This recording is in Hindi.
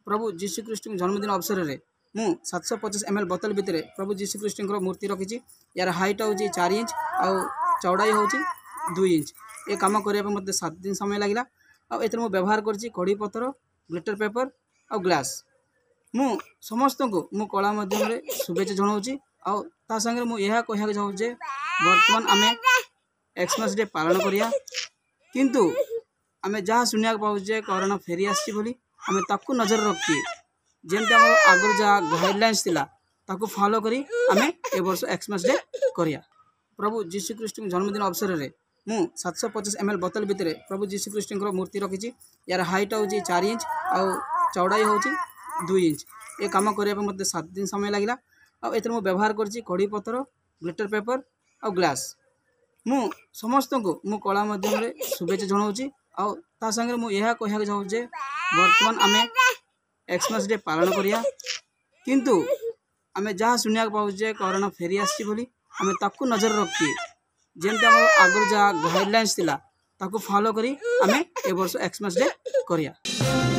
प्रभु जीशुख्रीष्ट जन्मदिन अवसर में मु 750 ml बोतल भितर प्रभु जीशुख्रीष्ट मूर्ति रखी। यार हाइट हूँ 4 इंच आउ चौड़ाई हूँ 2 इंच। ये कम करने मत 7 दिन समय लगे। आउ व्यवहार कर कड़ी पत्थर ग्लिटर पेपर आ ग्लास। मु समस्त को मु कला माध्यम शुभेच्छा जनाऊँगी। आ संगे मुझे कहना चाहूँजे बर्तमान आम एक्समास डे पालन करिया किंतु आम जहाँ शुणा पाचे कोरोना फेरी आसी आम ताकू नजर रखी जमी आम आगर जहाँ गाइडलाइंस थिला ताकू फॉलो करी आम ए वर्ष एक्समास डे करिया। प्रभु जीशुख्रीष्ट जन्मदिन अवसर में मु 750 ml बोतल भितर प्रभु जीशुख्रीष्ट मूर्ति रखी। यार हाइट हूँ 4 इंच आउ चौड़ाई हूँ 2 इंच। ये कम करने मत 7 दिन समय लगे। आउ व्यवहार कर कड़ी पत्थर ग्लिटर पेपर आ ग्लास। मु समस्त को मु कला माध्यम शुभेच्छा जनाऊँगी। आ संगे मुझे कहना चाहूँजे बर्तमान आम एक्समास डे पालन करिया किंतु आम जहाँ शुणा पाचे कोरोना फेरी आसी आम ताकू नजर रखी जमी आम आगर जहाँ गाइडलाइंस थिला ताकू फॉलो करी आम ए वर्ष एक्समास डे करिया।